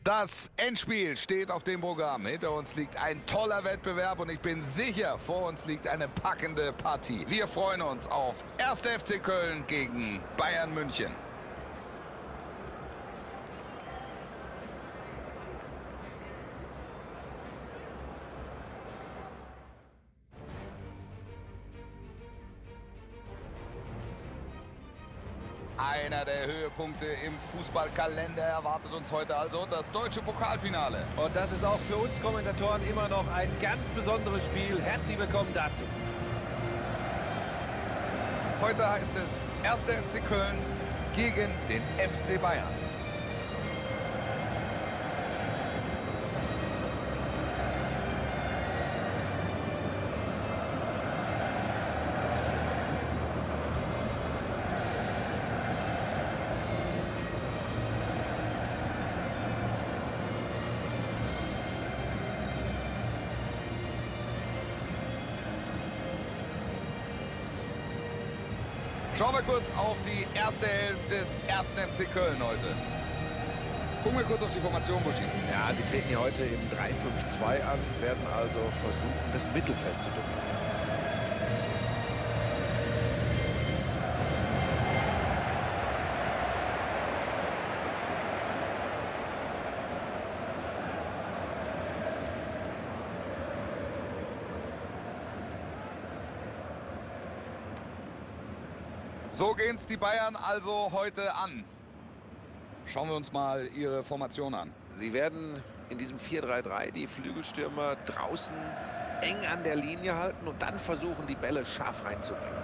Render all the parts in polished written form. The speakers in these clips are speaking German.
Das Endspiel steht auf dem Programm. Hinter uns liegt ein toller Wettbewerb und ich bin sicher, vor uns liegt eine packende Partie. Wir freuen uns auf 1. FC Köln gegen Bayern München. Einer der Höhepunkte im Fußballkalender erwartet uns heute also das deutsche Pokalfinale. Und das ist auch für uns Kommentatoren immer noch ein ganz besonderes Spiel. Herzlich willkommen dazu. Heute heißt es 1. FC Köln gegen den FC Bayern. Schauen wir kurz auf die erste Hälfte des 1. FC Köln heute. Gucken wir kurz auf die Formation, Buschi. Ja, die treten hier heute im 3-5-2 an, werden also versuchen, das Mittelfeld zu dominieren. So gehen es die Bayern also heute an. Schauen wir uns mal ihre Formation an. Sie werden in diesem 4-3-3 die Flügelstürmer draußen eng an der Linie halten und dann versuchen, die Bälle scharf reinzubringen.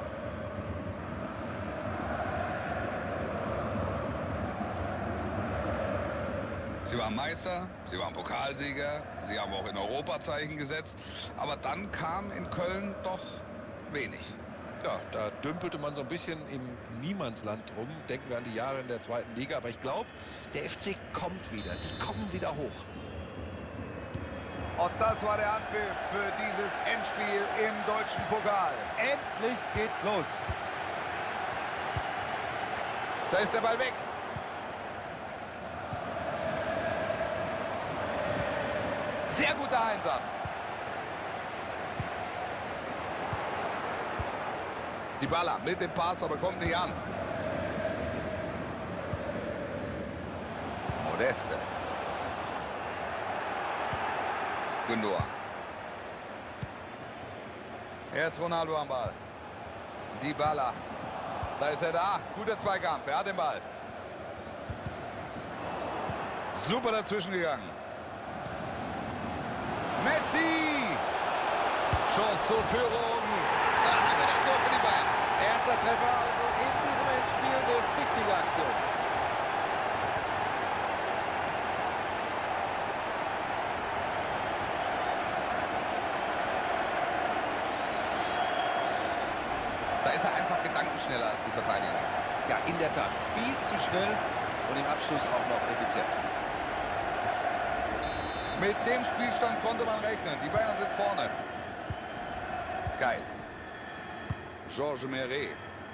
Sie waren Meister, sie waren Pokalsieger, sie haben auch in Europa Zeichen gesetzt. Aber dann kam in Köln doch wenig. Ja, da dümpelte man so ein bisschen im Niemandsland rum. Denken wir an die Jahre in der zweiten Liga. Aber ich glaube, der FC kommt wieder. Die kommen wieder hoch. Und das war der Anpfiff für dieses Endspiel im deutschen Pokal. Endlich geht's los. Da ist der Ball weg. Sehr guter Einsatz. Die Baller mit dem Pass, aber kommt nicht an. Modeste. Gündogan. Jetzt Ronaldo am Ball. Die Baller. Da ist er da. Guter Zweikampf. Er hat den Ball. Super dazwischen gegangen. Messi. Schuss zur Führung. Da haben wir das Tor für die Bayern. Erster Treffer also in diesem Endspiel, eine wichtige Aktion. Da ist er einfach gedankenschneller als die Verteidiger. Ja, in der Tat viel zu schnell und im Abschluss auch noch effizient. Mit dem Spielstand konnte man rechnen. Die Bayern sind vorne. Geis. Georges Meret.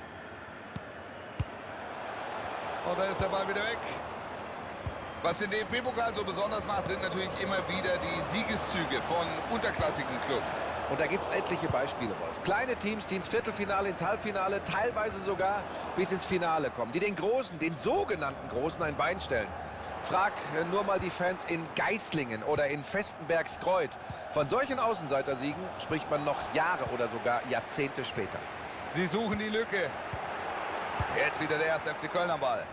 Und da ist der Ball wieder weg. Was den DFB-Pokal so besonders macht, sind natürlich immer wieder die Siegeszüge von unterklassigen Clubs. Und da gibt es etliche Beispiele, Wolf. Kleine Teams, die ins Viertelfinale, ins Halbfinale, teilweise sogar bis ins Finale kommen. Die den Großen, den sogenannten Großen, ein Bein stellen. Frag nur mal die Fans in Geislingen oder in Vestenbergskreuth. Von solchen Außenseitersiegen spricht man noch Jahre oder sogar Jahrzehnte später. Sie suchen die Lücke. Jetzt wieder der 1. FC Köln am Ball.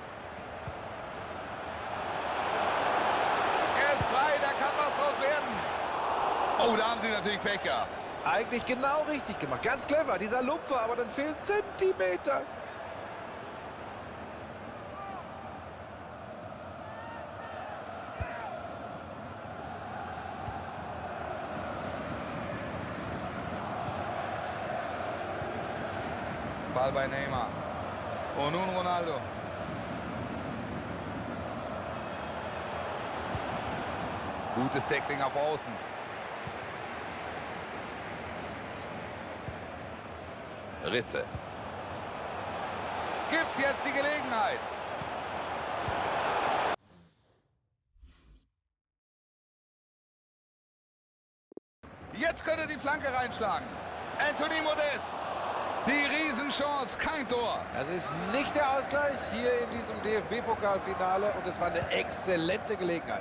Er ist frei, da kann was draus werden. Oh, da haben sie natürlich Pech gehabt. Eigentlich genau richtig gemacht. Ganz clever, dieser Lupfer, aber dann fehlen Zentimeter. Ball bei Neymar. Und nun Ronaldo. Gutes Tackling auf Außen. Risse. Gibt's jetzt die Gelegenheit? Jetzt könnte die Flanke reinschlagen. Anthony Modest. Die Riesenchance, kein Tor. Das ist nicht der Ausgleich hier in diesem DFB-Pokalfinale und es war eine exzellente Gelegenheit.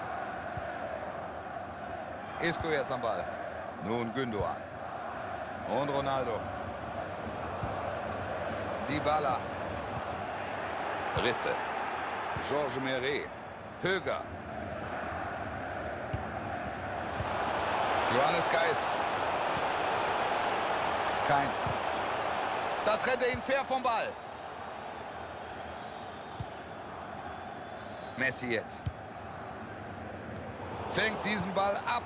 Isco jetzt am Ball. Nun Gündoğan. Und Ronaldo. Dybala. Risse. Georges Meret. Höger. Johannes Geis. Keins. Da trennt er ihn fair vom Ball. Messi jetzt. Fängt diesen Ball ab.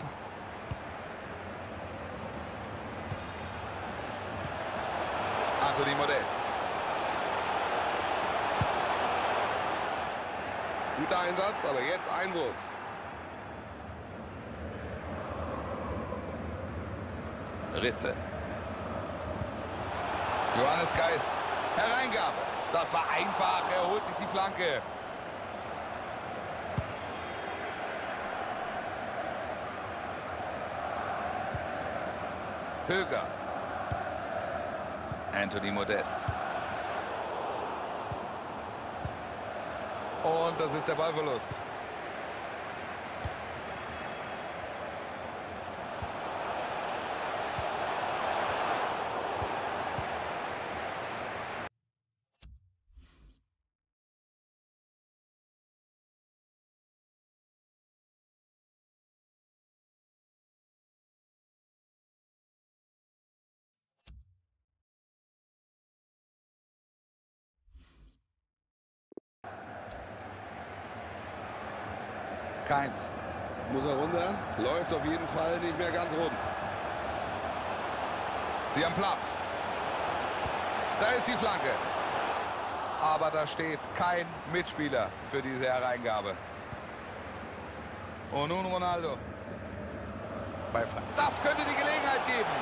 Anthony Modest. Guter Einsatz, aber jetzt Einwurf. Risse. Johannes Geis. Hereingabe. Das war einfach. Er holt sich die Flanke. Höger. Anthony Modest. Und das ist der Ballverlust. Keins. Muss er runter. Läuft auf jeden Fall nicht mehr ganz rund. Sie haben Platz. Da ist die Flanke. Aber da steht kein Mitspieler für diese Hereingabe. Und nun Ronaldo. Das könnte die Gelegenheit geben.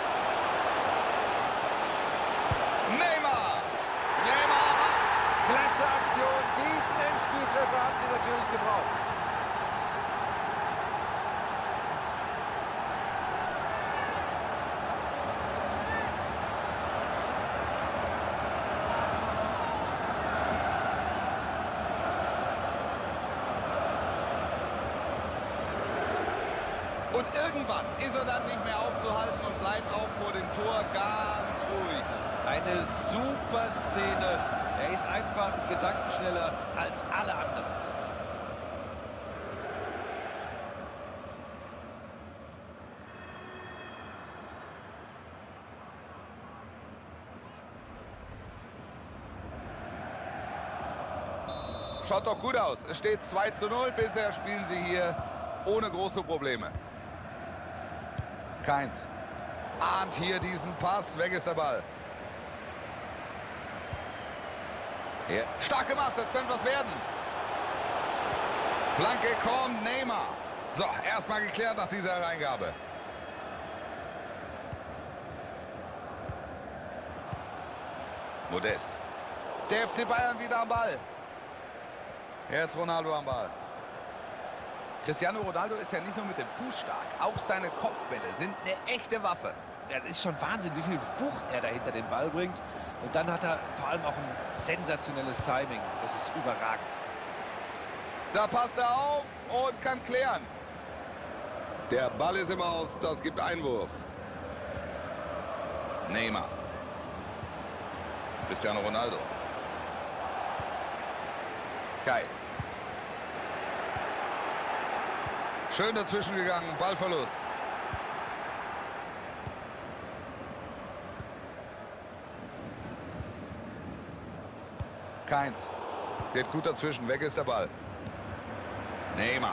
Neymar. Neymar macht's. Klasse Aktion. Diesen Endspieltreffer haben sie natürlich gebraucht. Und irgendwann ist er dann nicht mehr aufzuhalten und bleibt auch vor dem Tor ganz ruhig. Eine super Szene. Er ist einfach gedankenschneller als alle anderen. Schaut doch gut aus. Es steht 2:0. Bisher spielen sie hier ohne große Probleme. Keins. Ahnt hier diesen Pass. Weg ist der Ball. Ja. Stark gemacht. Das könnte was werden. Flanke kommt. Neymar. So, erstmal geklärt nach dieser Hereingabe. Modest. Der FC Bayern wieder am Ball. Jetzt Ronaldo am Ball. Cristiano Ronaldo ist ja nicht nur mit dem Fuß stark, auch seine Kopfbälle sind eine echte Waffe. Das ist schon Wahnsinn, wie viel Wucht er dahinter den Ball bringt. Und dann hat er vor allem auch ein sensationelles Timing. Das ist überragend. Da passt er auf und kann klären. Der Ball ist im Aus, das gibt Einwurf. Neymar. Cristiano Ronaldo. Geis. Schön dazwischen gegangen, Ballverlust. Keins. Geht gut dazwischen, weg ist der Ball. Neymar.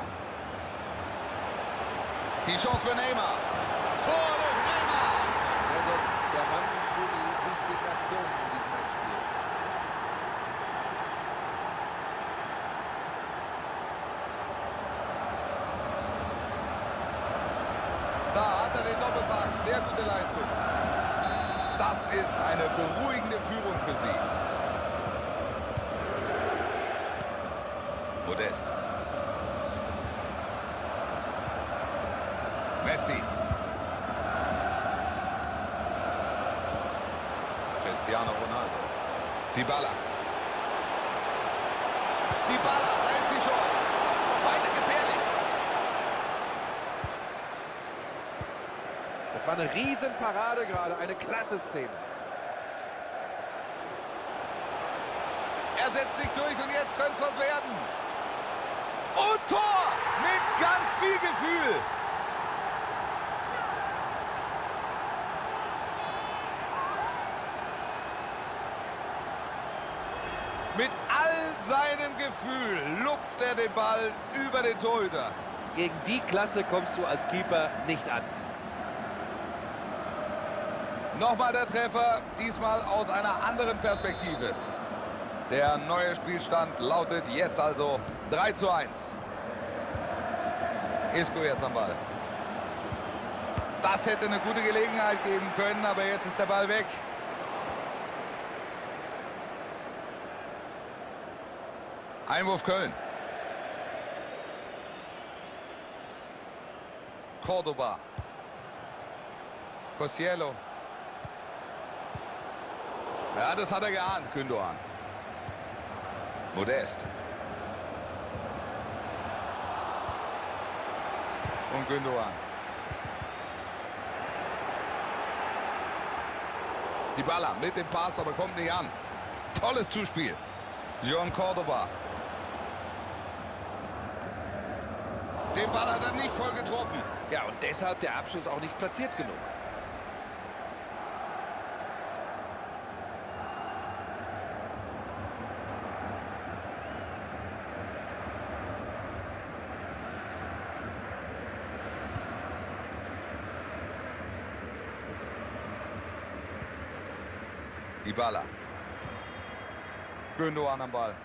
Die Chance für Neymar. Tor durch Neymar. Er ist jetzt der Mann für die wichtigen Aktionen in diesem Spiel. Da hat er den Doppelpack. Sehr gute Leistung. Das ist eine beruhigende Führung für sie. Modest. Messi. Dybala. Dybala, da ist die Chance. Weiter gefährlich. Das war eine Riesenparade gerade, eine klasse Szene. Er setzt sich durch und jetzt könnte es was werden. Und Tor mit ganz viel Gefühl. Mit all seinem Gefühl lupft er den Ball über den Torhüter. Gegen die Klasse kommst du als Keeper nicht an. Nochmal der Treffer, diesmal aus einer anderen Perspektive. Der neue Spielstand lautet jetzt also 3:1. Isco jetzt am Ball. Das hätte eine gute Gelegenheit geben können, aber jetzt ist der Ball weg. Einwurf Köln. Cordoba. Kosciello. Ja, das hat er geahnt, Gündoğan. Modest. Und Gündoğan. Dybala mit dem Pass, aber kommt nicht an. Tolles Zuspiel. John Cordoba. Den Ball hat er nicht voll getroffen. Ja, und deshalb der Abschluss auch nicht platziert genug. Dybala. Gündoğan am Ball.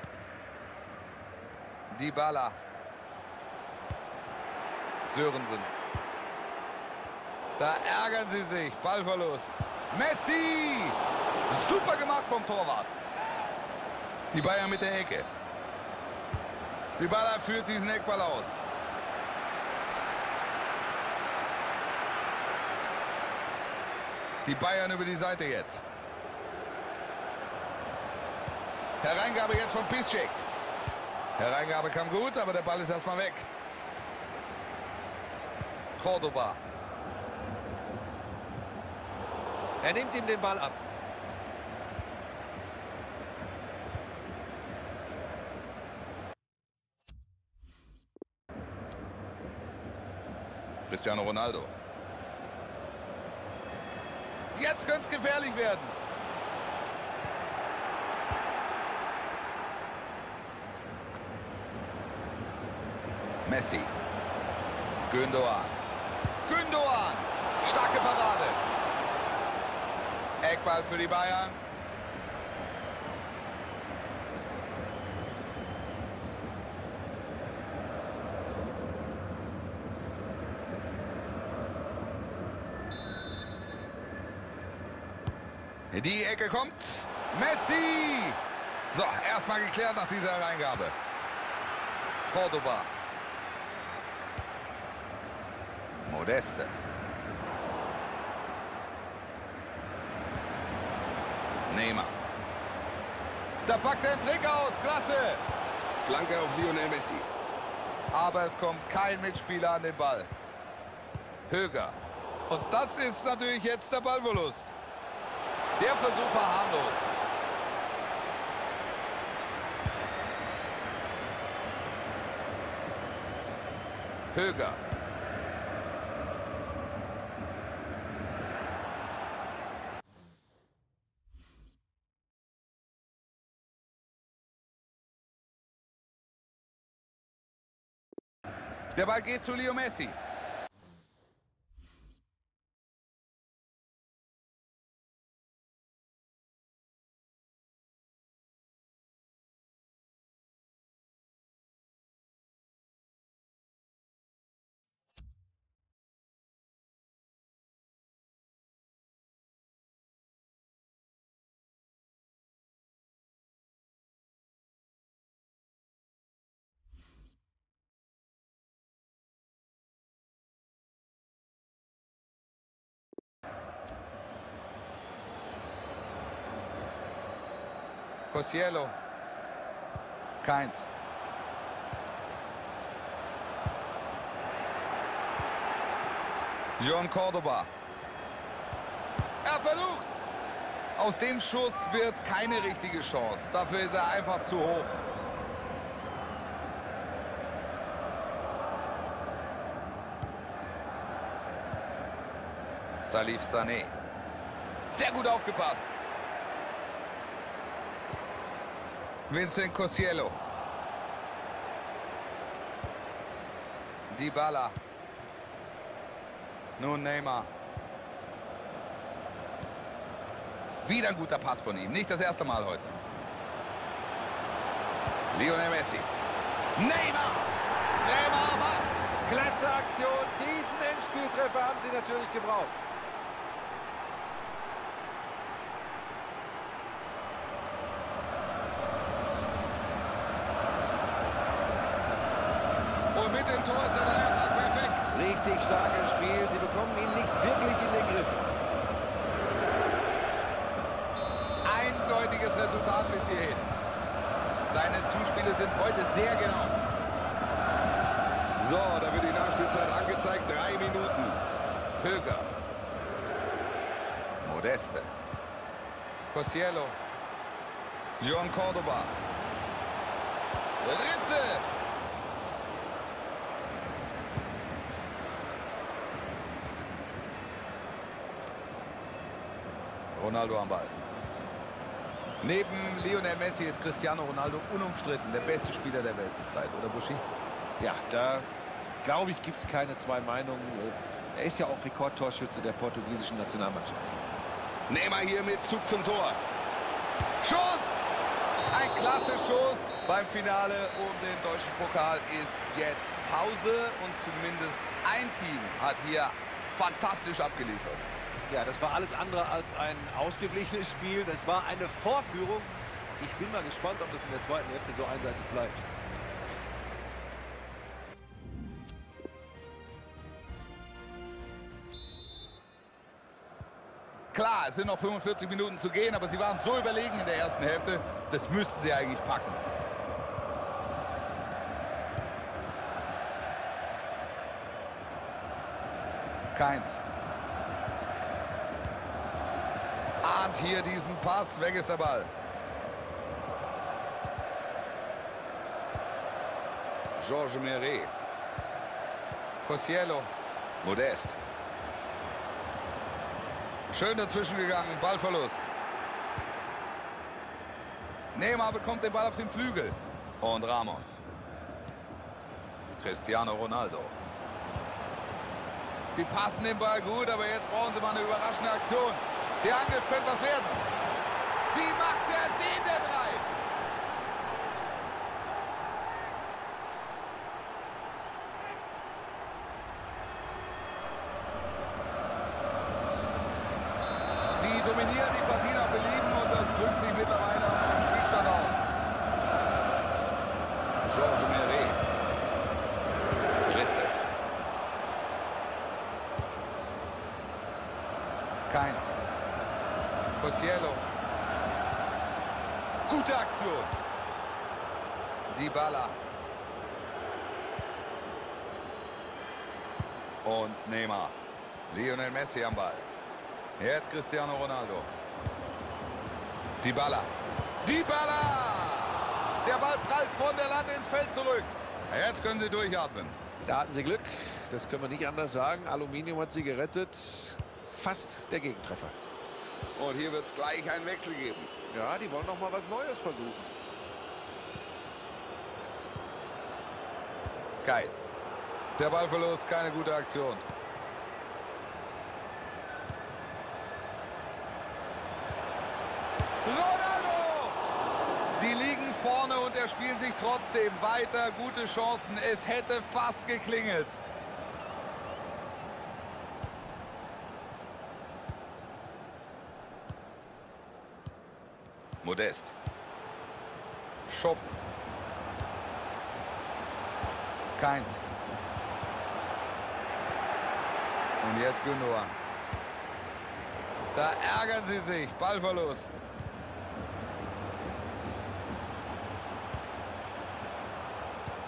Dybala. Sörensen. Da ärgern sie sich. Ballverlust. Messi! Super gemacht vom Torwart. Die Bayern mit der Ecke. Dybala führt diesen Eckball aus. Die Bayern über die Seite jetzt. Hereingabe jetzt von Piszczek. Hereingabe kam gut, aber der Ball ist erstmal weg. Cordoba. Er nimmt ihm den Ball ab. Cristiano Ronaldo. Jetzt könnte es gefährlich werden. Messi. Gündoğan. Gündoğan. Starke Parade. Eckball für die Bayern. Die Ecke kommt. Messi. So, erstmal geklärt nach dieser Hereingabe. Cordoba. Modeste. Neymar. Da packt er den Trick aus. Klasse. Flanke auf Lionel Messi. Aber es kommt kein Mitspieler an den Ball. Höger. Und das ist natürlich jetzt der Ballverlust. Der Versuch war harmlos. Höger. Der Ball geht zu Leo Messi. Kosciello. Keins. John Cordoba. Er versucht's. Aus dem Schuss wird keine richtige Chance. Dafür ist er einfach zu hoch. Salif Sané. Sehr gut aufgepasst. Vincent Kosciello. Dybala. Nun Neymar. Wieder ein guter Pass von ihm. Nicht das erste Mal heute. Lionel Messi. Neymar. Neymar macht's. Klasse Aktion. Diesen Endspieltreffer haben sie natürlich gebraucht. Und mit dem Tor ist er dann perfekt. Richtig starkes Spiel. Sie bekommen ihn nicht wirklich in den Griff. Eindeutiges Resultat bis hierhin. Seine Zuspiele sind heute sehr genau. So, da wird die Nachspielzeit angezeigt. 3 Minuten. Höger. Modeste. Kosciello. John Cordoba. Risse. Ronaldo am Ball. Neben Lionel Messi ist Cristiano Ronaldo unumstritten der beste Spieler der Welt zurzeit, oder Buschi? Ja, da glaube ich, gibt es keine zwei Meinungen. Er ist ja auch Rekordtorschütze der portugiesischen Nationalmannschaft. Neymar hier mit Zug zum Tor. Schuss! Ein klasse Schuss. Beim Finale um den deutschen Pokal ist jetzt Pause und zumindest ein Team hat hier fantastisch abgeliefert. Ja, das war alles andere als ein ausgeglichenes Spiel. Das war eine Vorführung. Ich bin mal gespannt, ob das in der zweiten Hälfte so einseitig bleibt. Klar, es sind noch 45 Minuten zu gehen, aber sie waren so überlegen in der ersten Hälfte, das müssten sie eigentlich packen. Keins. Ahnt hier diesen Pass, weg ist der Ball. Georges Meret. Kosciello. Modest. Schön dazwischen gegangen, Ballverlust. Neymar bekommt den Ball auf den Flügel. Und Ramos. Cristiano Ronaldo. Sie passen den Ball gut, aber jetzt brauchen sie mal eine überraschende Aktion. Der Angriff könnte was werden. Wie macht er den denn rein? Sie dominieren die Partie nach Belieben und das drückt sich mittlerweile auf den Spielstand aus. Georges Meret. Risse. Keins. Kosciello. Gute Aktion. Dybala. Und Neymar. Lionel Messi am Ball. Jetzt Cristiano Ronaldo. Dybala. Dybala! Der Ball prallt von der Latte ins Feld zurück. Jetzt können sie durchatmen. Da hatten sie Glück. Das können wir nicht anders sagen. Aluminium hat sie gerettet. Fast der Gegentreffer. Und hier wird es gleich einen Wechsel geben. Ja, die wollen noch mal was Neues versuchen. Geis. Der Ballverlust, keine gute Aktion. Ronaldo! Sie liegen vorne und er spielt sich trotzdem weiter. Gute Chancen. Es hätte fast geklingelt. Modest. Schopp. Keins. Und jetzt Gündogan. Da ärgern sie sich. Ballverlust.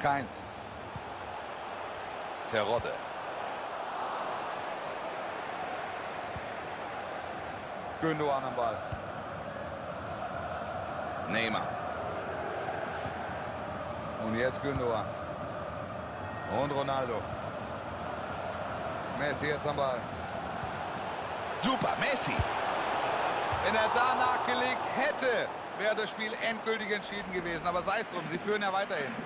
Keins. Terodde. Gündoğan am Ball. Neymar. Und jetzt Gündoğan. Und Ronaldo. Messi jetzt am Ball. Super, Messi. Wenn er da nachgelegt hätte, wäre das Spiel endgültig entschieden gewesen. Aber sei es drum, sie führen ja weiterhin.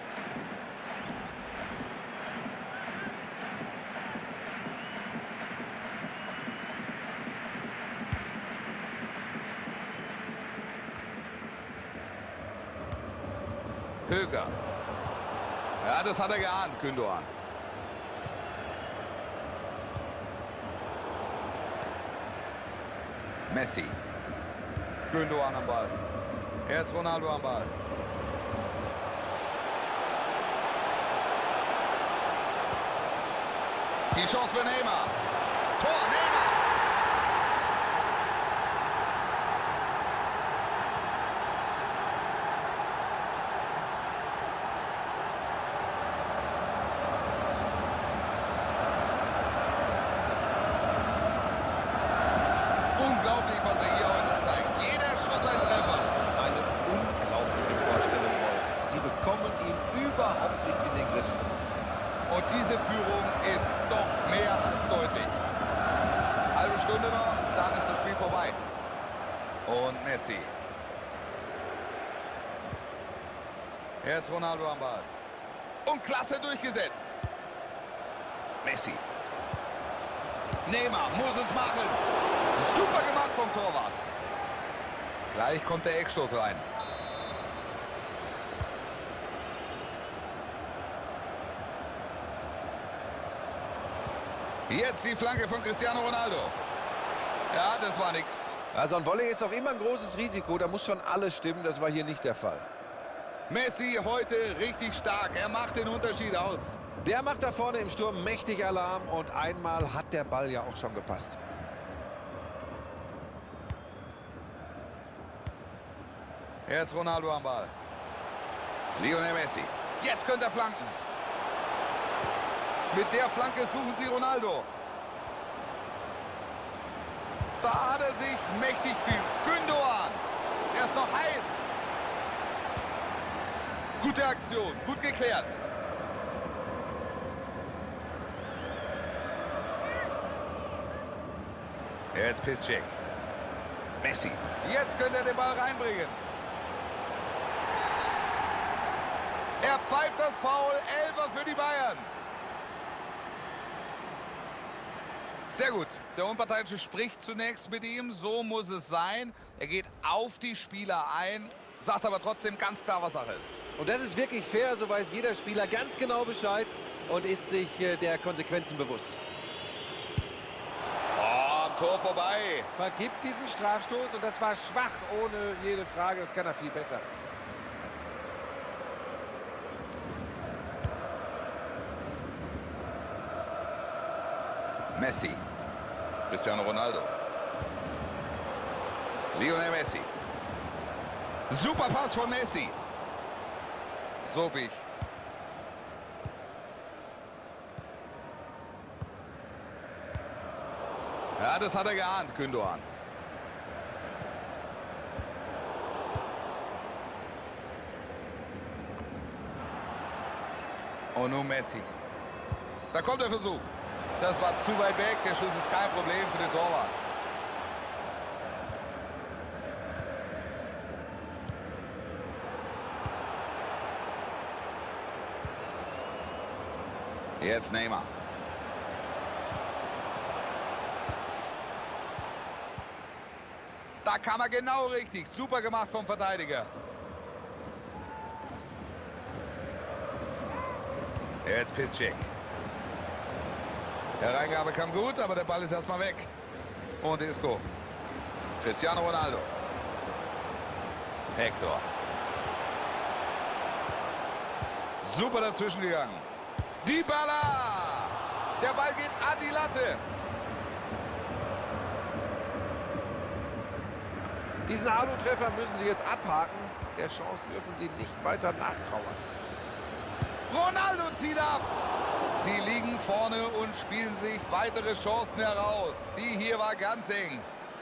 Höger. Ja, das hat er geahnt, Gündoğan. Messi. Gündoğan am Ball. Jetzt Ronaldo am Ball. Die Chance für Neymar. Tor, Neymar. Unglaublich, was er hier heute zeigt. Jeder Schuss ein Treffer. Eine unglaubliche Vorstellung, Wolf. Sie bekommen ihn überhaupt nicht in den Griff. Und diese Führung ist doch mehr als deutlich. Halbe Stunde noch, dann ist das Spiel vorbei. Und Messi. Jetzt Ronaldo am Ball. Und klasse durchgesetzt. Messi. Neymar muss es machen. Super gemacht vom Torwart. Gleich kommt der Eckstoß rein. Jetzt die Flanke von Cristiano Ronaldo. Ja, das war nix. Also ein Volley ist auch immer ein großes Risiko. Da muss schon alles stimmen. Das war hier nicht der Fall. Messi heute richtig stark. Er macht den Unterschied aus. Der macht da vorne im Sturm mächtig Alarm. Und einmal hat der Ball ja auch schon gepasst. Jetzt Ronaldo am Ball. Lionel Messi. Jetzt könnte er flanken. Mit der Flanke suchen sie Ronaldo. Da hat er sich mächtig viel. Gündoğan. Er ist noch heiß. Gute Aktion. Gut geklärt. Jetzt Piszczek. Messi. Jetzt könnte er den Ball reinbringen. Er pfeift das Foul. Elfer für die Bayern. Sehr gut. Der Unparteiische spricht zunächst mit ihm. So muss es sein. Er geht auf die Spieler ein, sagt aber trotzdem ganz klar, was Sache ist. Und das ist wirklich fair. So weiß jeder Spieler ganz genau Bescheid und ist sich der Konsequenzen bewusst. Oh, am Tor vorbei. Vergibt diesen Strafstoß und das war schwach, ohne jede Frage. Das kann er viel besser. Messi. Cristiano Ronaldo. Lionel Messi. Super Pass von Messi. Sobich. Ja, das hat er geahnt, Gündoğan. Und nun Messi. Da kommt der Versuch. Das war zu weit weg. Der Schuss ist kein Problem für den Torwart. Jetzt Neymar. Da kam er genau richtig. Super gemacht vom Verteidiger. Jetzt Piszczek. Der Reingabe kam gut, aber der Ball ist erstmal weg. Und Isco. Cristiano Ronaldo. Hector. Super dazwischen gegangen. Dybala. Der Ball geht an die Latte. Diesen Alu-Treffer müssen sie jetzt abhaken. Der Chance dürfen sie nicht weiter nachtrauern. Ronaldo zieht ab. Sie liegen vorne und spielen sich weitere Chancen heraus. Die hier war ganz eng.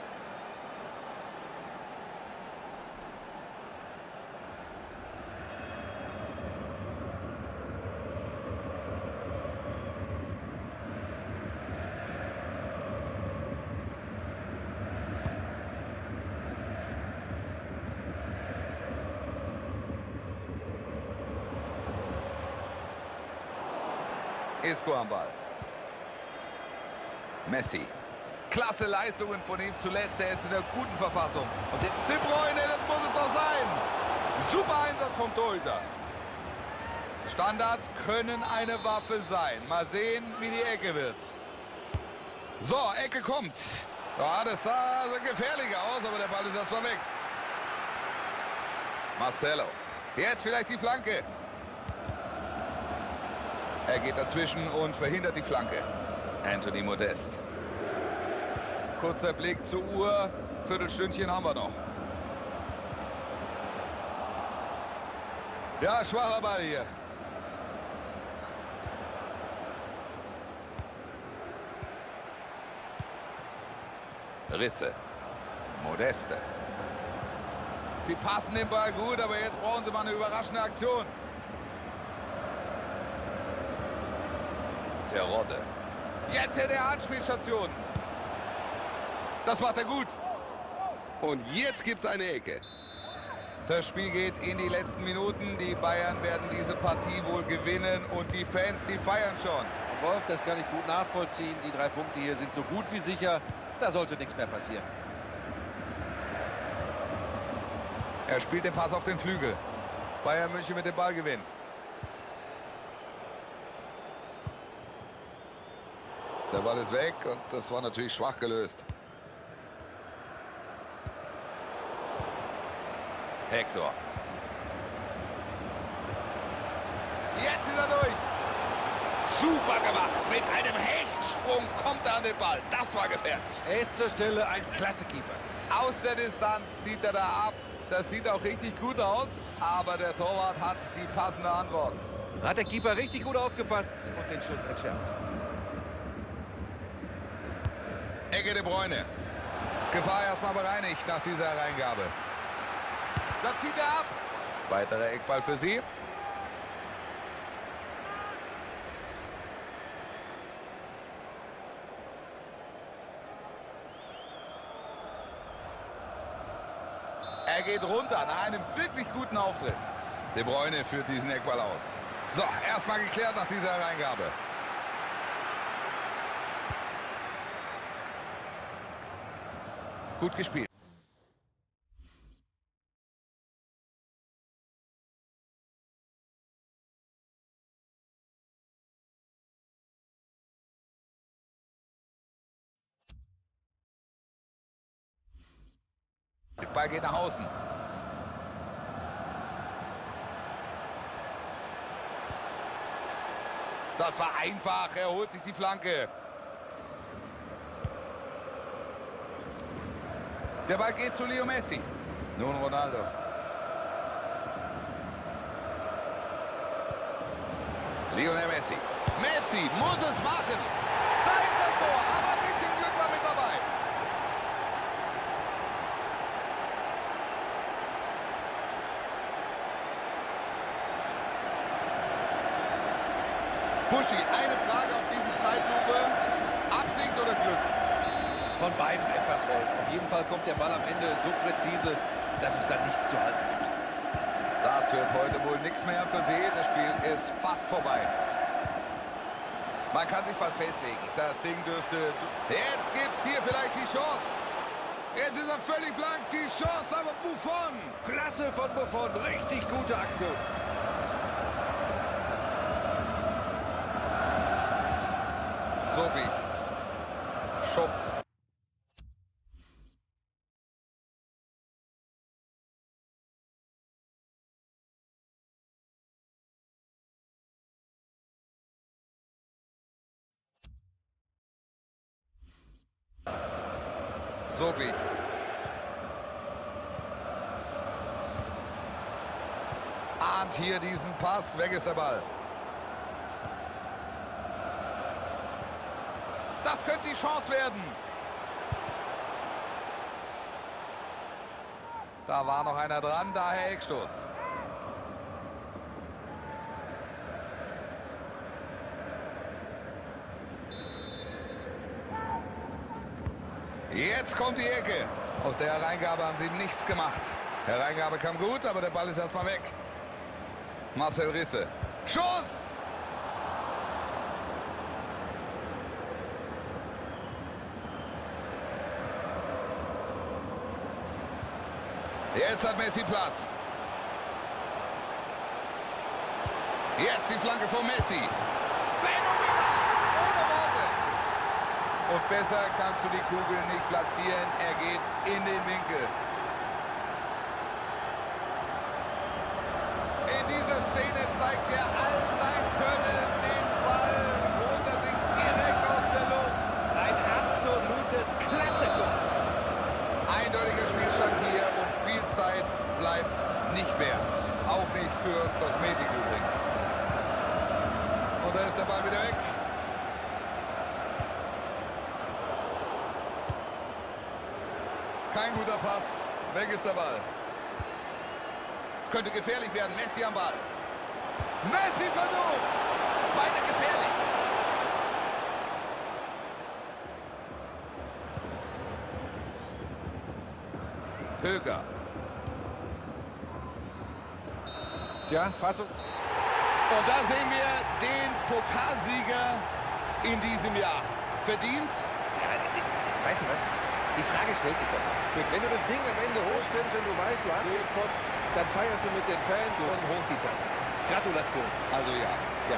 Isco am Ball. Messi. Klasse Leistungen von ihm zuletzt. Er ist in einer guten Verfassung. Und De Bruyne, das muss es doch sein. Super Einsatz vom Torhüter. Standards können eine Waffe sein. Mal sehen, wie die Ecke wird. So, Ecke kommt. Ja, das sah gefährlich aus, aber der Ball ist erstmal weg. Marcelo. Jetzt vielleicht die Flanke. Er geht dazwischen und verhindert die Flanke. Anthony Modest. Kurzer Blick zur Uhr. Viertelstündchen haben wir noch. Ja, schwacher Ball hier. Risse. Modeste. Sie passen den Ball gut, aber jetzt brauchen sie mal eine überraschende Aktion. Terodde. Jetzt in der Anspielstation. Das macht er gut. Und jetzt gibt es eine Ecke. Das Spiel geht in die letzten Minuten. Die Bayern werden diese Partie wohl gewinnen und die Fans, die feiern schon. Wolf, das kann ich gut nachvollziehen. Die 3 Punkte hier sind so gut wie sicher. Da sollte nichts mehr passieren. Er spielt den Pass auf den Flügel. Bayern München mit dem Ballgewinn. Der Ball ist weg und das war natürlich schwach gelöst. Hector. Jetzt ist er durch. Super gemacht. Mit einem Hechtsprung kommt er an den Ball. Das war gefährlich. Er ist zur Stelle ein klasse Keeper. Aus der Distanz zieht er da ab. Das sieht auch richtig gut aus. Aber der Torwart hat die passende Antwort. Hat der Keeper richtig gut aufgepasst und den Schuss entschärft. Ecke De Bruyne. Gefahr erstmal bereinigt nach dieser Hereingabe. Da zieht er ab. Weiterer Eckball für sie. Er geht runter nach einem wirklich guten Auftritt. De Bruyne führt diesen Eckball aus. So, erstmal geklärt nach dieser Hereingabe. Gut gespielt. Der Ball geht nach außen. Das war einfach. Er holt sich die Flanke. Der Ball geht zu Leo Messi. Nun Ronaldo. Lionel Messi. Messi muss es machen. Da ist das Tor, aber ein bisschen Glück war mit dabei. Buschi, eine Frage auf diese Zeitlupe. Absicht oder Glück? Von beiden etwas, Wolf. Auf jeden Fall kommt der Ball am Ende so präzise, dass es dann nichts zu halten gibt. Das wird heute wohl nichts mehr für sie. Das Spiel ist fast vorbei. Man kann sich fast festlegen. Das Ding dürfte... Jetzt gibt es hier vielleicht die Chance. Jetzt ist er völlig blank. Die Chance, aber Buffon. Klasse von Buffon. Richtig gute Aktion. Sobich. Schopp. Sobich. Ahnt hier diesen Pass. Weg ist der Ball. die Chance werden. Da war noch einer dran, daher Eckstoß. Jetzt kommt die Ecke. Aus der Hereingabe haben sie nichts gemacht. Hereingabe kam gut, aber der Ball ist erstmal weg. Marcel Risse. Schuss! Jetzt hat Messi Platz. Jetzt die Flanke von Messi. Phänomenal! Ohne Worte. Und besser kannst du die Kugel nicht platzieren. Er geht in den Winkel. In dieser Szene zeigt er all sein Können. Den Ball holt er sich direkt aus der Luft. Ein absolutes Klasse-Tor. Eindeutiger Spielstand hier und viel Zeit bleibt nicht mehr. Auch nicht für Kosmetik übrigens. Und da ist der Ball wieder weg. Kein guter Pass. Weg ist der Ball. Könnte gefährlich werden. Messi am Ball. Messi versucht. Weiter gefährlich. Höger. Tja, Fassung. Und da sehen wir den Pokalsieger in diesem Jahr. Verdient? Ja, weißt du was? Die Frage stellt sich doch. Wenn du das Ding am Ende hochstimmst, wenn du weißt, du hast den Pott, dann feierst du mit den Fans und hoch die Tasse. Gratulation. Also ja. Ja.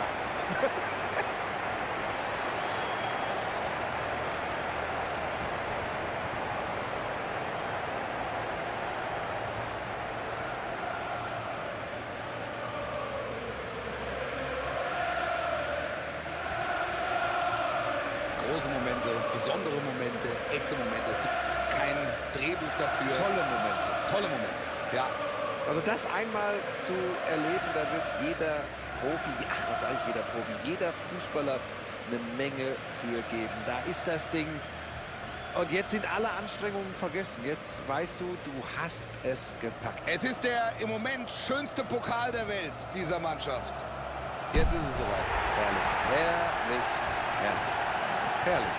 Große Momente, besondere Momente, echte Momente. Es gibt kein Drehbuch dafür. Tolle Momente. Tolle Momente. Ja. Also das einmal zu erleben, da wird jeder Profi, ach was sage ich, jeder Profi, jeder Fußballer eine Menge für geben. Da ist das Ding. Und jetzt sind alle Anstrengungen vergessen. Jetzt weißt du, du hast es gepackt. Es ist der im Moment schönste Pokal der Welt dieser Mannschaft. Jetzt ist es soweit. Herrlich, herrlich, herrlich, herrlich.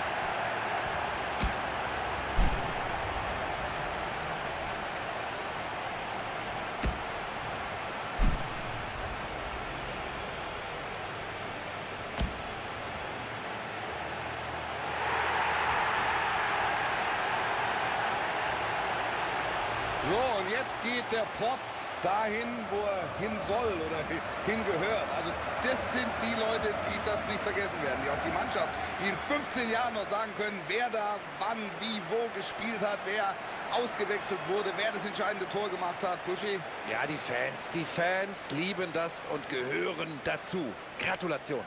So, und jetzt geht der Pott dahin, wo er hin soll oder hingehört. Also das sind die Leute, die das nicht vergessen werden. Die auch die Mannschaft, die in 15 Jahren noch sagen können, wer da wann, wie, wo gespielt hat, wer ausgewechselt wurde, wer das entscheidende Tor gemacht hat. Buschi? Ja, die Fans lieben das und gehören dazu. Gratulation.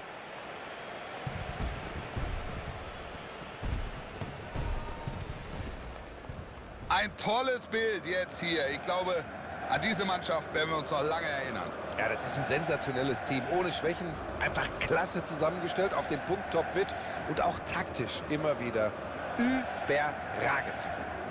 Ein tolles Bild jetzt hier. Ich glaube, an diese Mannschaft werden wir uns noch lange erinnern. Ja, das ist ein sensationelles Team. Ohne Schwächen, einfach klasse zusammengestellt, auf den Punkt topfit und auch taktisch immer wieder überragend.